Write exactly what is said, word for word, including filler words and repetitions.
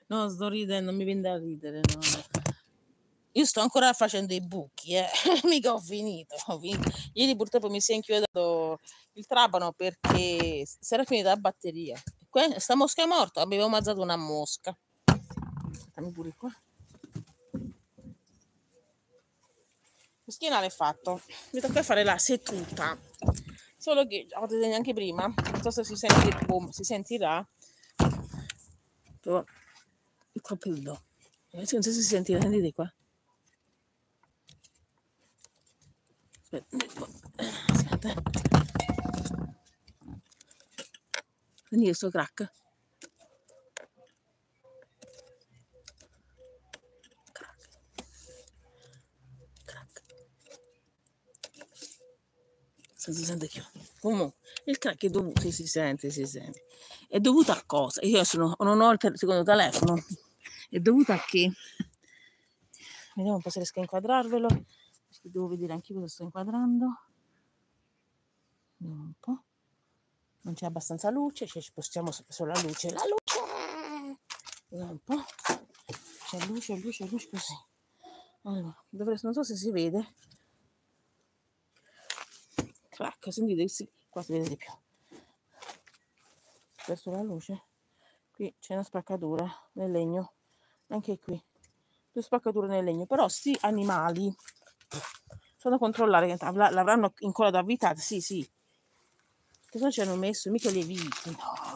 No, sto ridendo, mi viene da ridere, no, no. Io sto ancora facendo i buchi, eh. Mica ho finito, ho finito. Ieri purtroppo mi si è inchiodato il trapano perché s si era finita la batteria. Que sta mosca è morta, abbiamo ammazzato una mosca. Fammi pure qua. Che schiena l'hai fatto? Mi tocca fare la seduta. Solo che ho detto anche prima, non so se si senti boh, si sentirà. Però il coltello. Adesso non so se si sentirà, sentite qua. Aspetta. Aspetta. Sentite sto crack. Crack. Crack. Se si sente più. Comunque, il crack è dovuto, sì, si sente, si sente. È dovuto a cosa? Io sono, non ho il te- secondo telefono. È dovuto a che? Vediamo un po' se riesco a inquadrarvelo. Perché devo vedere anche io cosa sto inquadrando. Vediamo un po'. Non c'è abbastanza luce, ci spostiamo sulla luce. La luce! Vediamo un po'. C'è luce, luce, luce così. Allora, dovrei, non so se si vede. Crack, sentite, sì, qua si vede di più. Verso la luce. Qui c'è una spaccatura nel legno. Anche qui. Due spaccature nel legno. Però sti animali sono da controllare. L'avranno incollato a vita. Sì, sì. Cosa ci hanno messo? Mica le viti. No,